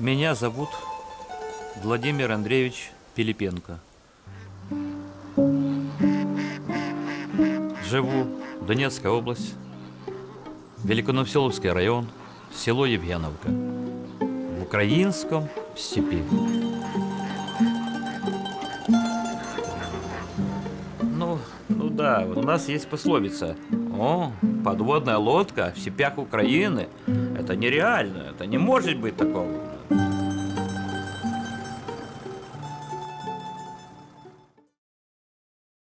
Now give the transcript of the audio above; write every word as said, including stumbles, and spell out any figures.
Меня зовут Владимир Андреевич Пилипенко. Живу в Донецкой области, Великоновселовский район, село Евгеновка, в украинском степи. Ну, ну да, вот у нас есть пословица: о, подводная лодка в степях Украины. Это нереально, это не может быть такого.